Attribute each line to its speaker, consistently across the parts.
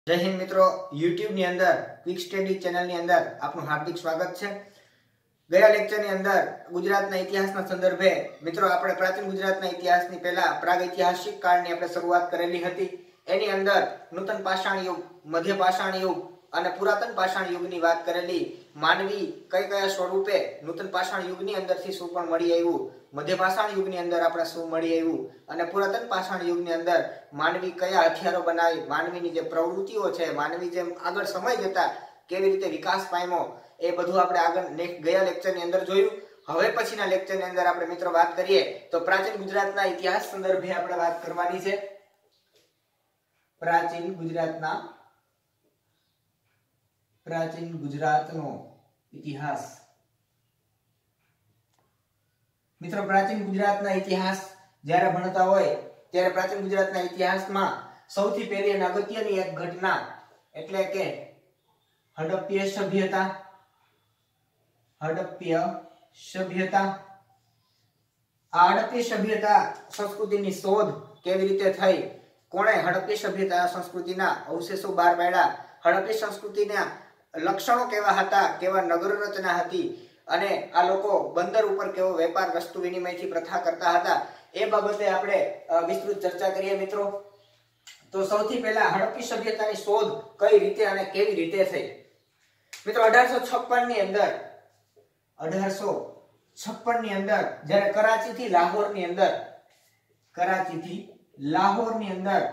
Speaker 1: જય હિન્દ મિત્રો, YouTube ની અંદર ક્વિક સ્ટડી ચેનલ ની અંદર આપનું હાર્દિક સ્વાગત છે। ગયા લેક્ચર ની અંદર ગુજરાતના ઇતિહાસના સંદર્ભે મિત્રો આપણે પ્રાચીન ગુજરાતના ઇતિહાસની પહેલા પ્રાગૈતિહાસિક કાળની આપણે શરૂઆત કરેલી હતી। એની અંદર નૂતન પાષાણ યુગ, મધ્ય પાષાણ યુગ અને પુરાતન પાષાણ યુગની વાત કરેલી। માનવી કયા સ્વરૂપે નૂતન પાષાણ યુગની અંદરથી શું પણ મળી આવ્યું, મધ્ય પાષાણ યુગની અંદર આપણે શું મળી આવ્યું અને પુરાતન પાષાણ યુગની અંદર માનવી કયા હથિયારો બનાવી, માનવીની જે પ્રવૃત્તિઓ છે, માનવી જેમ આગળ સમય જતા કેવી રીતે વિકાસ પામ્યો, એ બધું આપણે આગળ ગયા લેક્ચરની અંદર જોયું। હવે પછીના લેક્ચરની અંદર આપણે મિત્રો વાત કરીએ તો પ્રાચીન ગુજરાતના ઇતિહાસ સંદર્ભે આપણે વાત કરવાની છે। પ્રાચીન ગુજરાતનો ઇતિહાસ। મિત્રો પ્રાચીન ગુજરાતના ઇતિહાસ જ્યારે ભણતા હોય ત્યારે પ્રાચીન ગુજરાતના ઇતિહાસમાં સૌથી પહેલી અને અગત્યની એક ઘટના એટલે કે હડપ્પીય સભ્યતા। આ હડપ્પીય સભ્યતા સંસ્કૃતિની શોધ કેવી રીતે થઈ, કોણે હડપ્પીય સભ્યતા સંસ્કૃતિના અવશેષો બહાર પાડ્યા, હડપ્પીય સંસ્કૃતિના લક્ષણો કેવા હતા, કેવા નગર રચના હતી અને આ લોકો બંદર ઉપર કેવો વેપાર વસ્તુ વિનિમયથી પ્રથા કરતા હતા, એ બાબતે આપણે વિસ્તૃત ચર્ચા કરીએ મિત્રો। તો સૌથી પહેલા હડપ્પી સભ્યતાની શોધ કઈ રીતે અને કેવી રીતે થઈ મિત્રો? 1856 ની અંદર જ્યારે કરાચીથી લાહોરની અંદર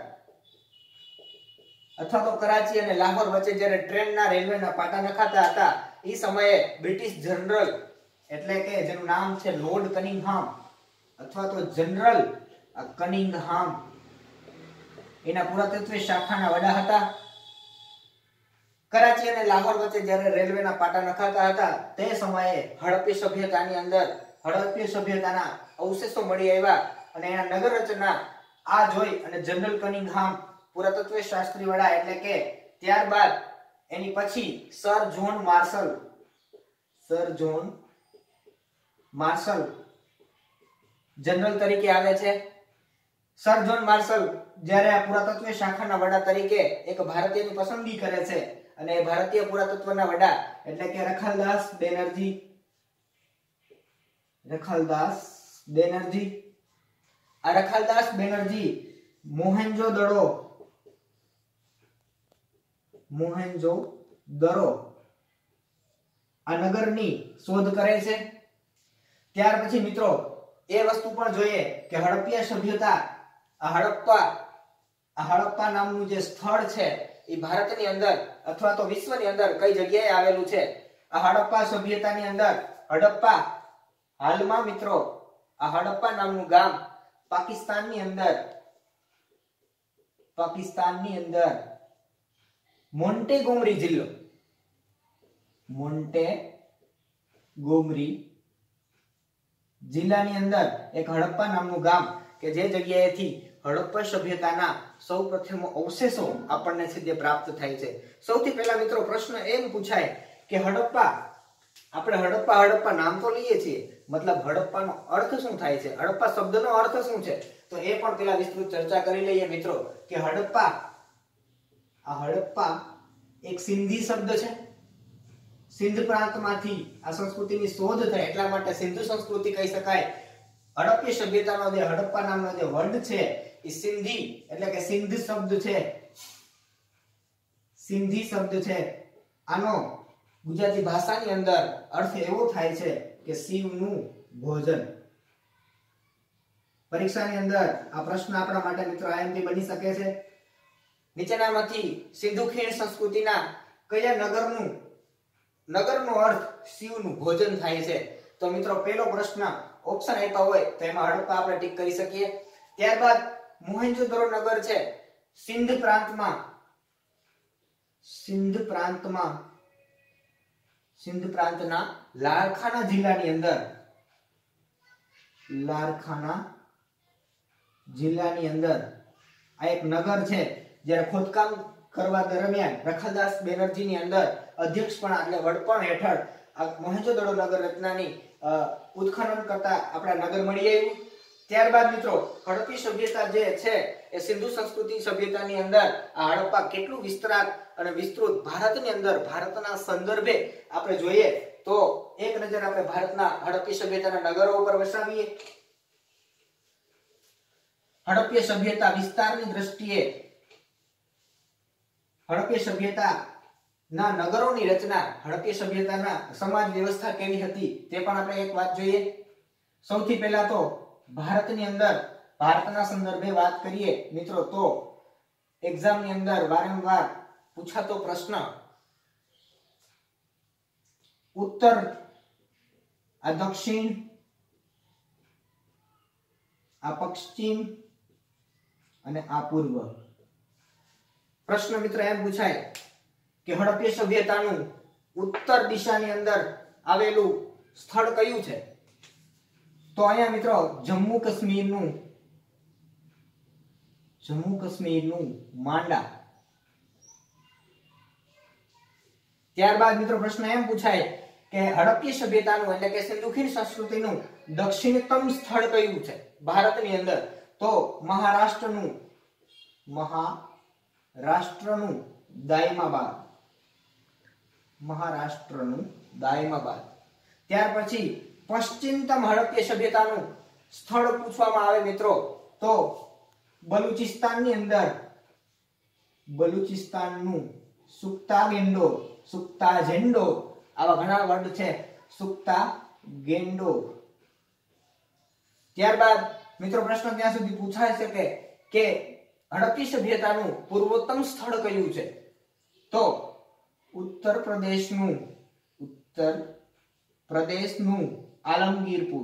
Speaker 1: અથવા તો કરાચી અને લાહોર વચ્ચે જ્યારે ટ્રેનના રેલવેના પાટા નખાતા હતા, એ સમયે બ્રિટિશ જનરલ એટલે કે જેનું નામ છે લોર્ડ કનિંગહામ અથવા તો જનરલ કનિંગહામ એના પુરાતત્વ શાખાના વડા હતા। કરાચી અને લાહોર વચ્ચે જ્યારે રેલવેના પાટા નખાતા હતા તે સમયે હડપ્પી સભ્યતાના અવશેષો મળી આવ્યા અને એના નગર રચના આ જોઈ અને જનરલ કનિંગહામ પુરાતત્વ શાસ્ત્રી વડા એટલે કે ત્યારબાદ એની પછી સર જોન માર્શલ જનરલ તરીકે આવે છે। સર જોન માર્શલ જ્યારે આ પુરાતત્વ શાખાના વડા તરીકે એક ભારતીયની પસંદગી કરે છે અને એ ભારતીય પુરાતત્વના વડા એટલે કે રખાલદાસ બેનર્જી મોહેન્જો-દડો આ નગરની શોધ કરે છે। ત્યાર પછી મિત્રો એ વસ્તુ પણ જોઈએ કે હડપ્પીય સભ્યતા હડપ્પા નામનું જે સ્થળ છે એ ભારતની અંદર અથવા તો વિશ્વની અંદર કઈ જગ્યાએ આવેલું છે? આ હડપ્પા સભ્યતાની અંદર હાલમાં મિત્રો આ હડપ્પા નામનું ગામ પાકિસ્તાનની અંદર મોન્ટેગોમરી જિલ્લાની અંદર એક હડપ્પા નામનું ગામ કે જે જગ્યાએથી હડપ્પા સભ્યતાના સૌપ્રથમ અવશેષો આપણને સીધે પ્રાપ્ત થાય છે। સૌથી પહેલા મિત્રો પ્રશ્ન એમ પૂછાય કે હડપ્પા નામ તો લઈએ છીએ, મતલબ હડપ્પાનો અર્થ શું થાય છે, હડપ્પા શબ્દનો અર્થ શું છે? તો એ પણ પેલા વિસ્તૃત ચર્ચા કરી લઈએ મિત્રો કે હડપ્પા એક સિંધી શબ્દ છે। સિંધ પ્રાંતમાંથી આ સંસ્કૃતિની શોધ થઈ એટલા માટે સિંધુ સંસ્કૃતિ કહી શકાય। હડપ્પી સભ્યતાનો જે હડપ્પા નામનો જે વર્ડ છે એ સિંધી એટલે કે સિંધી શબ્દ છે। આનો ગુજરાતી ભાષાની અંદર અર્થ એવો થાય છે કે શિવનું ભોજન। પરીક્ષાની અંદર આ પ્રશ્ન આપણા માટે મિત્રો આઈએમપી બની શકે છે। નીચેનામાંથી સિંધુ ખીણ સંસ્કૃતિના કયા નગરનો અર્થ શિવનું ભોજન થાય છે? તો મિત્રો પહેલો પ્રશ્ન ઓપ્શન આપ્યા હોય તો એમાં હડપ્પા આપણે ટીક કરી શકીએ। ત્યારબાદ મોહેન્જો-દડો નગર છે સિંધ પ્રાંતના લારખાના જિલ્લાની અંદર આ એક નગર છે। જ્યારે ખોદકામ કરવા દરમિયાન રખાલદાસ બેનર્જીની અંદર અધ્યક્ષપણા એટલે વડપણ હેઠળ આ મોહેન્જો-દડો નગર રચનાની ઉત્ખનન કરતા આપણા નગર મળી આવ્યું। ત્યારબાદ મિત્રો હડપ્પી સભ્યતા જે છે એ સિંધુ સંસ્કૃતિ સભ્યતાની અંદર આ હડપ્પા કેટલું વિસ્તૃત અને વિસ્તૃત ભારતની અંદર ભારતના સંદર્ભે આપણે જોઈએ તો એક નજર આપણે ભારતના હડપ્પી સભ્યતાના નગરો ઉપર વસાવીએ. હડપ્પી સભ્યતા વિસ્તારની દ્રષ્ટિએ હડપ્પી સભ્યતા ના નગરોની રચના, હડપ્પી સભ્યતાના સમાજ વ્યવસ્થા કેવી હતી તે પણ આપણે એક વાત જોઈએ. સૌથી પહેલા તો ભારતની અંદર ભારતના સંદર્ભે વાત કરીએ મિત્રો તો એક્ઝામની અંદર વારંવાર પૂછાતો પ્રશ્ન ઉત્તર, આ દક્ષિણ, આ પશ્ચિમ અને આ પૂર્વ. પ્રશ્ન મિત્ર એમ પૂછાય કે હડપ્પી સભ્યતાનું ઉત્તર દિશાની અંદર આવેલું સ્થળ કયું છે? તો અહીંયા મિત્રો જમ્મુ કાશ્મીરનું માંડા. ત્યારબાદ મિત્રો પ્રશ્ન એમ પૂછાય કે હડપ્પી સભ્યતાનું એટલે કે સિંધુ ખીણ સંસ્કૃતિનું દક્ષિણતમ સ્થળ કયું છે ભારતની અંદર? તો મહારાષ્ટ્રનું દાયમાબાદ. ત્યાર પછી પશ્ચિમતમ હડપ્પી સભ્યતાનું સ્થળ પૂછવામાં આવે મિત્રો તો બલુચિસ્તાનનું સુક્તાગેન્ડો, આવા ઘણા વર્ડ છે, સુક્તાગેન્ડો. ત્યારબાદ મિત્રો પ્રશ્ન ત્યાં સુધી પૂછાય શકે કે હડપ્પી સભ્યતાનું પૂર્વોત્તમ સ્થળ કયું છે? તો ઉત્તર પ્રદેશનું આલમગીરપુર.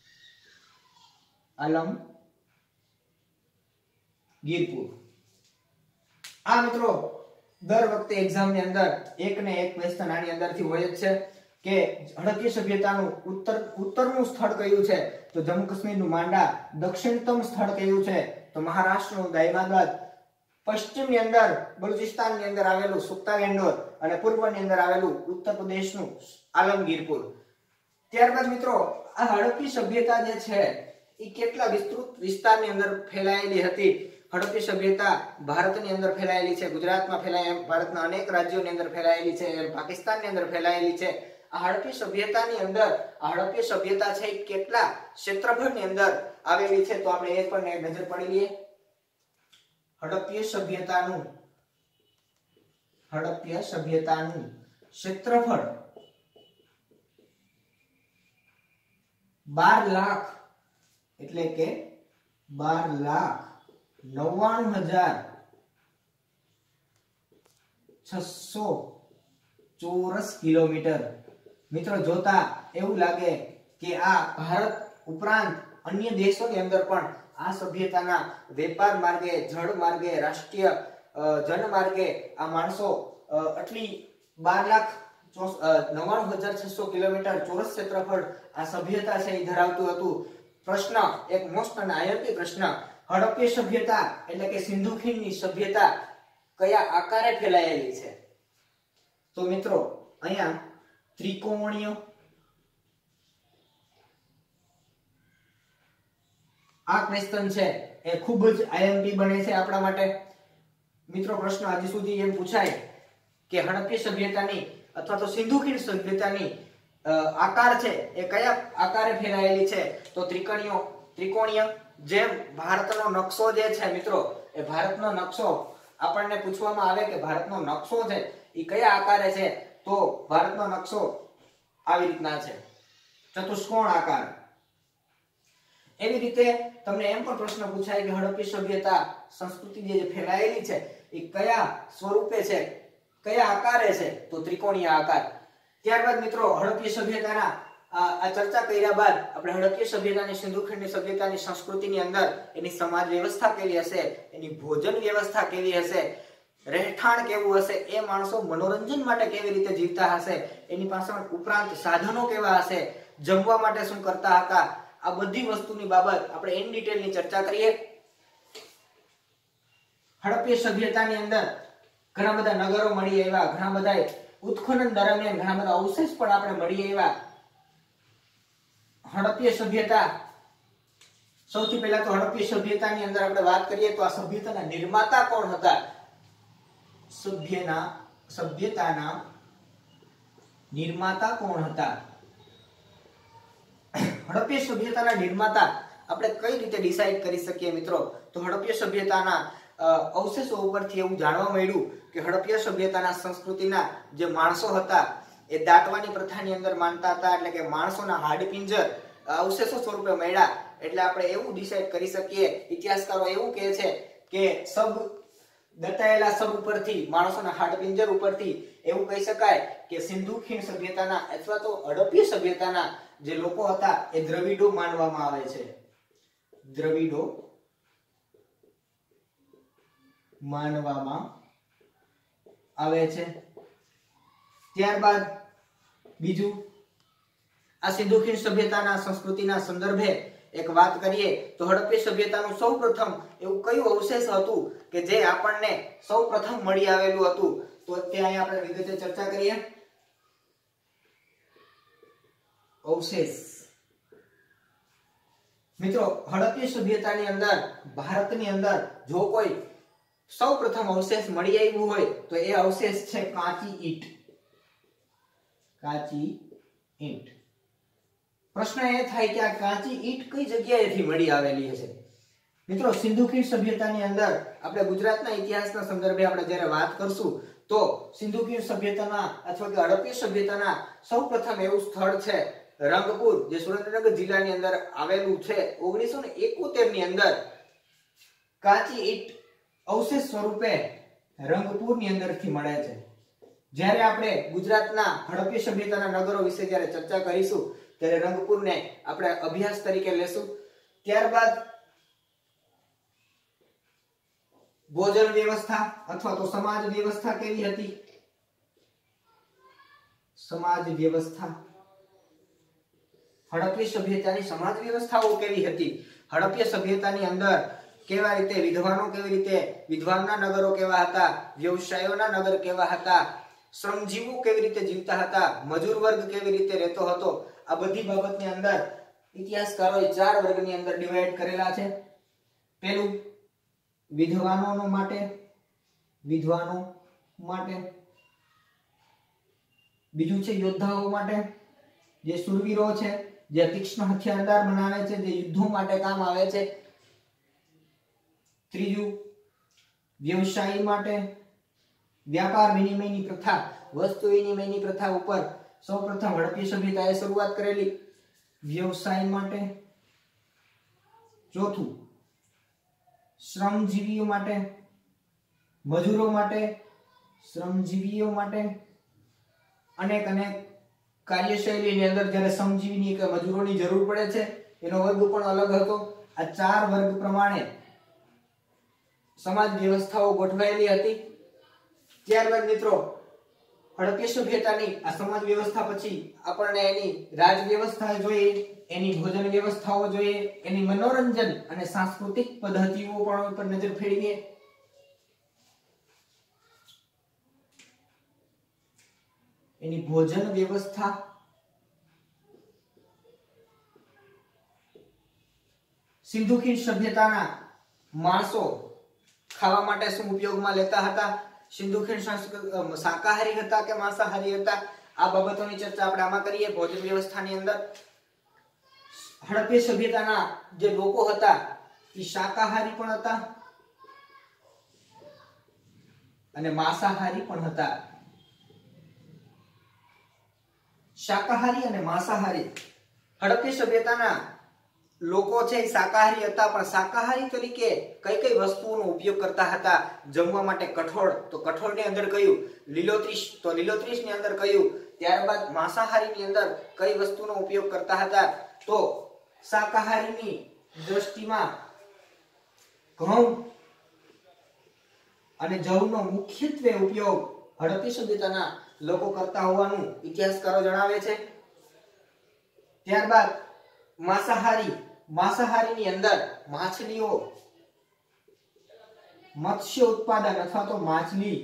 Speaker 1: આ મિત્રો દર વખતે એક્ઝામની અંદર એક ને એક ક્વેશ્ચન આની અંદરથી હોય જ છે કે હડપ્પી સભ્યતાનું ઉત્તરનું સ્થળ કયું છે? તો જમ્મુ કાશ્મીરનું માંડા. દક્ષિણતમ સ્થળ કયું છે? તો મહારાષ્ટ્રનું દાયમાબાદ. પશ્ચિમની અંદર બલુચિસ્તાનની અંદર આવેલું સુક્તાગેન્ડોર અને પૂર્વની અંદર આવેલું ઉત્તર પ્રદેશનું આલમગીરપુર. ત્યારબાદ મિત્રો આ હડપ્પી સભ્યતા જે છે એ કેટલા વિસ્તૃત વિસ્તારની અંદર ફેલાયેલી હતી? હડપ્પી સભ્યતા ભારતની અંદર ફેલાયેલી છે, ગુજરાતમાં ફેલાયેલી, ભારતના અનેક રાજ્યોની અંદર ફેલાયેલી છે, પાકિસ્તાનની અંદર ફેલાયેલી છે. આ હડપ્પી સભ્યતાની અંદર આ હડપ્પી સભ્યતા છે કેટલા ક્ષેત્રફળની અંદર આવેલી છે? તો આપણે એ પણ એક નજર પડી લઈએ. હડપ્પી સભ્યતાનું ક્ષેત્રફળ 12 લાખ એટલે કે 12,99,600 ચોરસ કિલોમીટર. મિત્રો જોતા એવું લાગે કે આ ભારત ઉપરાંત અન્ય દેશોની અંદર પણ આ સભ્યતાના વેપાર માર્ગે, જળ માર્ગે, રાષ્ટ્રીય જનમાર્ગે આ માણસો આટલી 12,99,600 કિલોમીટર ચોરસ ક્ષેત્રફળ આ સભ્યતા છે એ ધરાવતું હતું. પ્રશ્ન એક મોસ્ટ અને આઈએમપી પ્રશ્ન, હડપ્પી સભ્યતા એટલે કે સિંધુ ખીણની સભ્યતા કયા આકારે ફેલાયેલી છે? તો મિત્રો અહીંયા ત્રિકોણીય આ ક્વેશ્ચન છે એ ખૂબ જ આઈએમપી બને છે આપણા માટે. મિત્રો પ્રશ્ન હજી સુધી એમ પૂછાય કે હડપ્પી સભ્યતાની અથવા તો સિંધુ ખીણ સભ્યતાની આકાર છે એ કયા આકારે ફેલાયેલી છે? તો ત્રિકોણીય. જેમ ભારતનો નકશો જે છે મિત્રો એ ભારતનો નકશો આપણને પૂછવામાં આવે કે ભારતનો નકશો છે એ કયા આકારે છે? તો ભારતનો નકશો આવી રીતના છે, ચતુષ્કોણ આકાર. એવી રીતે તમને એમ પણ પ્રશ્ન પૂછાય કે હડપ્પી સભ્યતા સંસ્કૃતિ જે ફેલાયેલી છે એ કયા સ્વરૂપે છે, કયા આકારે છે? તો ત્રિકોણીય આકાર. ત્યારબાદ મિત્રો હડપ્પી સભ્યતાના આ ચર્ચા કર્યા બાદ આપણે હડપ્પી સભ્યતાની, સિંધુ ખીણની સભ્યતાની સંસ્કૃતિની અંદર એની સમાજ વ્યવસ્થા કેવી હશે, એની ભોજન વ્યવસ્થા કેવી હશે, રહેઠાણ કેવું હશે, એ માણસો મનોરંજન માટે કેવી રીતે જીવતા હશે, એની પાસે ઉપરાંત સાધનો કેવા હશે, જમવા માટે શું કરતા હતા, આ બધી વસ્તુની બાબત આપણે ઇન ડિટેલની ચર્ચા કરીએ. હડપ્પી સભ્યતાની અંદર ઘણા બધા નગરો મળી આવ્યા, ઘણા બધા ઉત્ખનન દરમિયાન ઘણા બધા અવશેષ પણ આપણે મળી આવ્યા. હડપ્પી સભ્યતા સૌથી પહેલા તો હડપ્પીય સભ્યતાની અંદર આપણે વાત કરીએ તો આ સભ્યતાના નિર્માતા કોણ હતા? સભ્યતાના નિર્માતા કોણ હતા? હડપ્પીય સભ્યતાના નિર્માતા આપણે કઈ રીતે ડિસાઈડ કરી શકીએ મિત્રો? તો હડપ્પીય સભ્યતાના અવશેષો ઉપરથી એવું જાણવા મળ્યું કે હડપ્પીય સભ્યતાના સંસ્કૃતિના જે માણસો હતા એ દાટવાની પ્રથાની અંદર માનતા હતા, એટલે કે માણસોના હાડપિંજર અવશેષો સ્વરૂપે મળ્યા. એટલે આપણે એવું ડિસાઈડ કરી શકીએ, ઇતિહાસકારો એવું કહે છે કે દટાયેલા શબ ઉપરથી, માણસોના હાડપિંજર ઉપરથી એવું કહી શકાય કે સિંધુ ખીણ સભ્યતાના અથવા તો હડપ્પીય સભ્યતાના જે લોકો હતા એ દ્રવિડો માનવામાં આવે છે. દ્રવિડો માનવામાં આવે છે. ત્યારબાદ બીજું, આ સિંધુ ખીણ સભ્યતાના સંસ્કૃતિના સંદર્ભે એક વાત કરીએ તો હડપ્પીય સભ્યતાનું સૌપ્રથમ એવું કયું અવશેષ હતું કે જે આપણને સૌપ્રથમ મળી આવેલું હતું? તો ત્યાં આપણે વિગતે ચર્ચા કરીએ. અવશેષ મિત્રો, હડપ્પીય સભ્યતાની અંદર ભારતની અંદર જો કોઈ સૌપ્રથમ અવશેષ મળી આવ્યું હોય તો એ અવશેષ છે કાચી ઈંટ. કાચી ઈંટ. પ્રશ્ન એ થાય કે આ કાચી ઈંટ કઈ જગ્યાએથી મળી આવેલી હશે? મિત્રો, સિંધુ ખીણ સભ્યતાની અંદર આપણે ગુજરાતના ઇતિહાસના સંદર્ભે આપણે જ્યારે વાત કરશું તો સિંધુ ખીણ સભ્યતાના અથવા કે હડપ્પીય સભ્યતાના સૌપ્રથમ એવું સ્થળ છે રંગપુર, જે સુરેન્દ્રનગર જિલ્લાની અંદર આવેલું છે. 1971 ની અંદર કાચી ઈંટ અવશેષ સ્વરૂપે રંગપુરની અંદરથી મળે છે. જ્યારે આપણે ગુજરાતના હડપ્પીય સભ્યતાના નગરો વિશે જ્યારે ચર્ચા કરીશું ત્યારે રંગપુરને આપણે અભ્યાસ તરીકે લેશું. ત્યારબાદ ભોજન વ્યવસ્થા અથવા તો સમાજ વ્યવસ્થા કેવી હતી? સમાજ વ્યવસ્થા, હડપ્પીય સભ્યતાની સમાજ વ્યવસ્થાઓ કેવી હતી? હડપ્પીય સભ્યતાની અંદર કેવા રીતે વિદ્વાનો, કેવી રીતે વિદ્વાનના નગરો કેવા હતા? વ્યવસાયોના નગર કેવા હતા? શ્રમજીવો કેવી રીતે જીવતા હતા? મજૂર વર્ગ કેવી રીતે રહેતો હતો? આ બધી બાબતની અંદર ઇતિહાસકારોએ 4 વર્ગની અંદર ડિવાઈડ કરેલા છે. પહેલું વિદ્વાનો માટે, બીજું છે યોદ્ધાઓ માટે, જે શૂરવીરો છે, જે તીક્ષ્ણ હથિયારદાર બનાવે છે, જે યુદ્ધો માટે કામ આવે છે. ત્રીજું વ્યવસાયી માટે, વ્યાપાર વિનિમયની પ્રથા, વસ્તુ વિનિમયની પ્રથા ઉપર સૌપ્રથમ હડપ્પીય સભ્યતાએ શરૂઆત કરેલી. વ્યવસાય માટે. ચોથું શ્રમજીવીઓ માટે, મજૂરો માટે, શ્રમજીવીઓ માટે અનેક કાર્યશૈલીની અંદર જ્યારે શ્રમજીવીની કે મજૂરોની જરૂર પડે છે એનો વર્ગ પણ અલગ હતો. આ 4 વર્ગ પ્રમાણે સમાજ વ્યવસ્થાઓ ગોઠવાયેલી હતી. ત્યારબાદ મિત્રો, હડપ્પીય સભ્યતાની આ સમાજ વ્યવસ્થા પછી આપણને એની રાજ વ્યવસ્થા જોઈએ, એની ભોજન વ્યવસ્થાઓ જોઈએ, એની મનોરંજન અને સાંસ્કૃતિક પદ્ધતિઓ પણ ઉપર નજર ફેરવીએ. એની ભોજન વ્યવસ્થા, સિંધુ ખીણ સભ્યતાના માણસો ખાવા માટે શું ઉપયોગમાં લેતા હતા? સિંધુ ખીણ શાકાહારી હતા કે માંસાહારી હતા? આ બાબતોની ચર્ચા આપણે આમાં કરીએ. ભોજન વ્યવસ્થાની અંદર હડપ્પીય સભ્યતાના જે લોકો હતા એ શાકાહારી પણ હતા અને માંસાહારી પણ હતા. શાકાહારી અને માંસાહારી. હડપ્પીય સભ્યતાના લોકો છે એ શાકાહારી હતા, પણ શાકાહારી તરીકે કઈ કઈ વસ્તુઓનો ઉપયોગ કરતા હતા? જમવા માટે કઠોળ, તો કઠોળની અંદર કયું? લીલોતરીશ, તો લીલોતરીશની અંદર કયું? ત્યારબાદ માંસાહારીની અંદર કઈ વસ્તુનો ઉપયોગ કરતા હતા? તો શાકાહારીની દ્રષ્ટિમાં ઘઉં અને જવનો મુખ્યત્વે ઉપયોગ હડપ્પીય સભ્યતાના લોકો કરતા હોવાનું ઇતિહાસકારો જણાવે છે. ત્યારબાદ માંસાહારીની અંદર માછલીઓ, મત્સ્ય ઉત્પાદન અથવા તો માછલી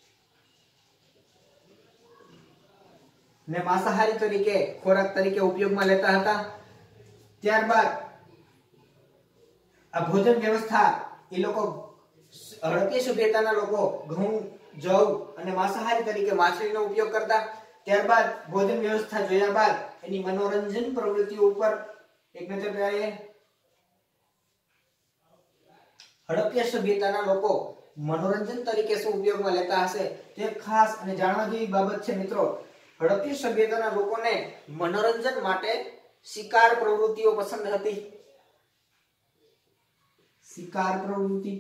Speaker 1: ને માંસાહારી તરીકે ખોરાક તરીકે ઉપયોગમાં લેતા હતા. ત્યારબાદ આ ભોજન વ્યવસ્થા એ લોકો હડપ્પીય સભ્યતાના લોકો ઘઉં, જવ અને માંસાહારી તરીકે માછલીનો ઉપયોગ કરતા. ત્યારબાદ ભોજન વ્યવસ્થા જોયા બાદ એની મનોરંજન પ્રવૃત્તિઓ ઉપર એક નજર કરીએ. હડપ્પીય સભ્યતાના લોકો મનોરંજન તરીકે શું ઉપયોગમાં લેતા હશે તે ખાસ અને જાણવા જેવી બાબત છે મિત્રો. હડપ્પીય સભ્યતાના લોકોને મનોરંજન માટે શિકાર પ્રવૃત્તિઓ પસંદ હતી. શિકાર પ્રવૃત્તિ,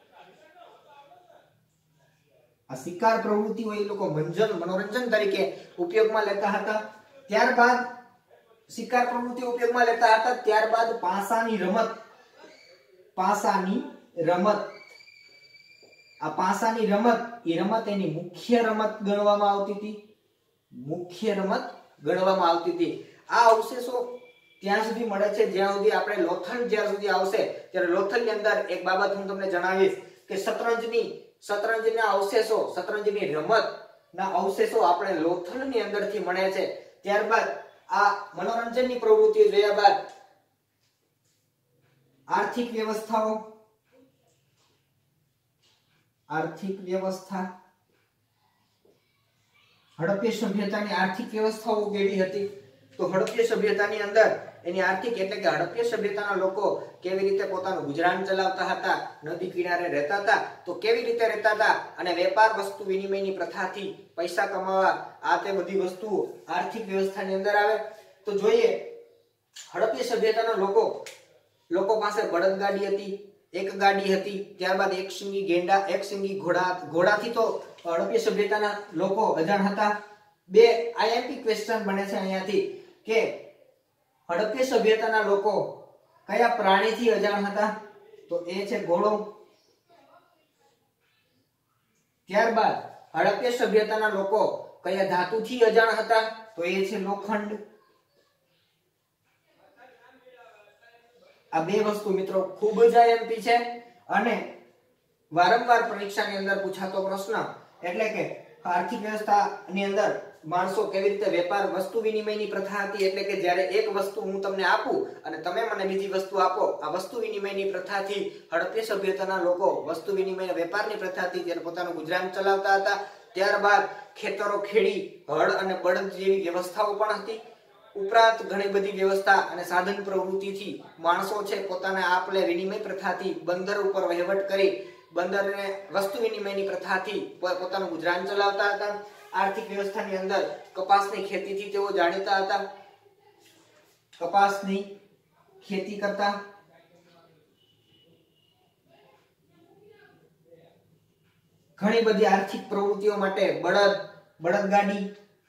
Speaker 1: આ શિકાર પ્રવૃત્તિઓ એ લોકો મનોરંજન તરીકે ઉપયોગમાં લેતા હતા. ત્યારબાદ શિકાર પ્રવૃત્તિઓ ઉપયોગમાં લેતા હતા. ત્યારબાદ પાસાની રમત, પાસાની રમત, આ પાસાની રમત એ રમત એની મુખ્ય રમત ગણવામાં આવતી હતી. મુખ્ય રમત ગણવામાં આવતી હતી. આ અવશેષો ત્યાં સુધી મળે છે જ્યાં સુધી આપણે લોથલ જ્યાં સુધી આવશે ત્યારે લોથલની અંદર એક બાબત હું તમને જણાવીશ કે શતરંજના અવશેષો, શતરંજની રમતના અવશેષો આપણે લોથલની અંદરથી મળે છે. ત્યારબાદ આ મનોરંજનની પ્રવૃત્તિઓ જોયા બાદ આર્થિક વ્યવસ્થાઓ, આર્થિક વ્યવસ્થા, હડપ્પીય સભ્યતાની આર્થિક વ્યવસ્થાઓ કેવી હતી? તો હડપ્પીય સભ્યતાની અંદર એની આર્થિક એટલે કે હડપ્પીય સભ્યતાના લોકો કેવી રીતે પોતાનું ગુજરાન ચલાવતા હતા, નદી કિનારે રહેતા હતા તો કેવી રીતે રહેતા હતા અને વેપાર વસ્તુ વિનિમયની પ્રથાથી પૈસા કમાવા, આ તે બધી વસ્તુઓ આર્થિક વ્યવસ્થાની અંદર આવે. તો જોઈએ હડપ્પીય સભ્યતાના લોકો પાસે બળદગાડી હતી, એક ગાડી હતી. ત્યારબાદ એક શીંગી ગેંડા, એક શીંગી ઘોડાથી તો હડપ્પીય સભ્યતાના લોકો અજાણ હતા. બે આઈએમપી ક્વેશ્ચન બને છે અહીંયાથી કે હડપ્પીય સભ્યતાના લોકો કયા પ્રાણીથી અજાણ હતા? તો એ છે ઘોડો. ત્યારબાદ હડપ્પીય સભ્યતાના લોકો કયા ધાતુથી અજાણ હતા? તો એ છે લોખંડ. આ બે વસ્તુ મિત્રો ખૂબ જ આઈએમપી છે અને વારંવાર પરીક્ષાની અંદર પૂછાતો પ્રશ્ન. એટલે કે આર્થિક વ્યવસ્થાની અંદર માણસો કેવી રીતે વેપાર વસ્તુ વિનિમયની પ્રથા હતી. એટલે કે જ્યારે એક વસ્તુ હું તમને આપું અને તમે મને બીજી વસ્તુ આપો, આ વસ્તુ વિનિમયની પ્રથાથી હડપ્પીય સભ્યતાના લોકો વસ્તુ વિનિમય વેપારની પ્રથાથી જ્યારે પોતાનું ગુજરાન ચલાવતા હતા. ત્યારબાદ ખેતરો ખેડી હળ અને બળદ જેવી વ્યવસ્થાઓ પણ હતી. ઉપરાંત ઘણી બધી વ્યવસ્થા અને સાધન પ્રવૃત્તિથી માણસો છે પોતાના આપલે વિનિમય પ્રથાથી બંદર ઉપર વહીવટ કરી બંદરને વસ્તુ વિનિમયની પ્રથાથી પોતાનું ગુજરાન ચલાવતા હતા. આર્થિક વ્યવસ્થાની અંદર કપાસની ખેતીથી તેઓ જાણીતા હતા. કપાસની ખેતી કરતા. ઘણી બધી આર્થિક પ્રવૃત્તિઓ માટે બળદગાડા,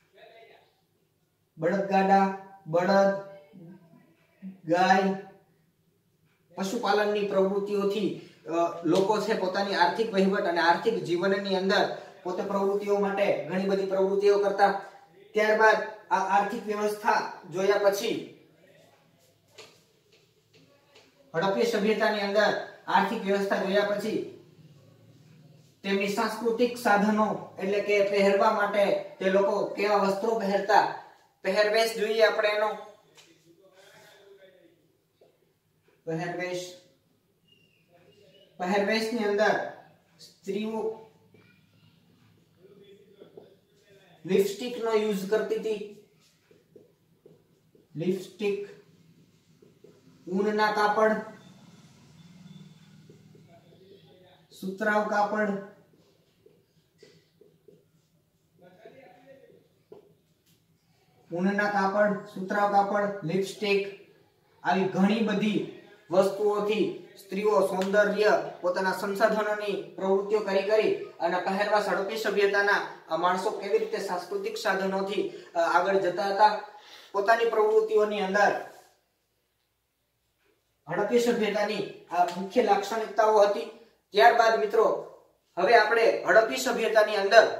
Speaker 1: બળદ, ગાય, પશુપાલનની પ્રવૃત્તિઓથી લોકો છે પોતાની આર્થિક વહીવટ અને આર્થિક જીવનની અંદર પોતે પ્રવૃત્તિઓ માટે ઘણી બધી પ્રવૃત્તિઓ કરતા. ત્યારબાદ આ આર્થિક વ્યવસ્થા જોયા પછી હડપ્પીય સભ્યતાની અંદર આર્થિક વ્યવસ્થા જોયા પછી તેમની સાંસ્કૃતિક સાધનો એટલે કે પહેરવા માટે તે લોકો કેવા વસ્ત્રો પહેરતા, પહેરવેશ જોઈએ આપણે એનો. પહેરવેશની અંદર સ્ત્રીઓ લિપસ્ટિક નો યુઝ કરતી હતી. લિપસ્ટિક, ઊનના કાપડ, સુતરાઉ કાપડ, ઊનના કાપડ, સુતરાઉ કાપડ, લિપસ્ટિક આવી ઘણી બધી વસ્તુઓથી સ્ત્રીઓ સૌંદર્ય પોતાના સંસાધનોની પ્રવૃત્તિઓ કરી અને પહેરવા હડપ્પીય સભ્યતાના માણસો કેવી રીતે સાંસ્કૃતિક સાધનોથી આગળ જતા હતા. પોતાની પ્રવૃત્તિઓની અંદર હડપ્પીય સભ્યતાની આ મુખ્ય લાક્ષણિકતાઓ હતી. ત્યારબાદ મિત્રો હવે આપણે હડપ્પીય સભ્યતાની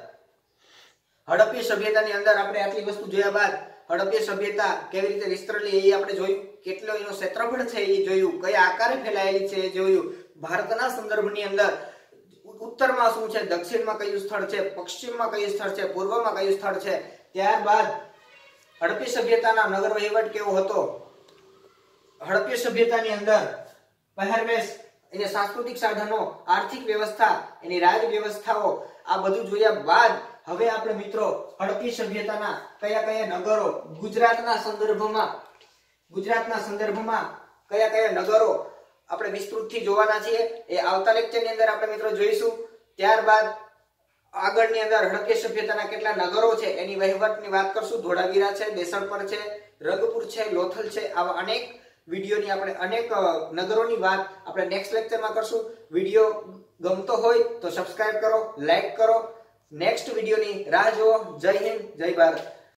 Speaker 1: અંદર આપણે આટલી વસ્તુ જોયા બાદ હડપ્પીય સભ્યતા કેવી રીતે વિસ્તરેલી એ આપણે જોયું. કેટલો એનો ક્ષેત્રફળ છે એ જોયું. કયા આકારે ફેલાયેલી છે એ જોયું. ભારતના સંદર્ભની અંદર ઉત્તરમાં શું છે, દક્ષિણમાં કયું સ્થળ છે, પશ્ચિમમાં કયું સ્થળ છે, પૂર્વમાં કયું સ્થળ છે. ત્યારબાદ હડપ્પીય સભ્યતાના નગર વહીવટ કેવો હતો. હડપ્પીય સભ્યતાની અંદર પહેરવેશ, એને સાંસ્કૃતિક સાધનો, આર્થિક વ્યવસ્થા, એની રાજ વ્યવસ્થાઓ, આ બધું જોયા બાદ હવે આપણે મિત્રો હડપ્પી સભ્યતાના કયા કયા નગરો ગુજરાતના સંદર્ભમાં કયા કયા નગરો આપણે વિસ્તૃતથી જોવાના છીએ એ આવતા લેક્ચરની અંદર આપણે મિત્રો જોઈશું. ત્યારબાદ આગળની અંદર હડપ્પી સભ્યતાના કેટલા નગરો છે એની વહીવટની વાત કરશું. ધોળાવીરા છે, દેસળપર છે, રંગપુર છે, લોથલ છે, આવા અનેક વિડીયોની આપણે અનેક નગરોની વાત આપણે નેક્સ્ટ લેક્ચરમાં કરશું. વિડીયો ગમતો હોય તો સબસ્ક્રાઇબ કરો, લાઈક કરો. નેક્સ્ટ વિડીયોની રાહ જુઓ. જય હિન્દ, જય ભારત.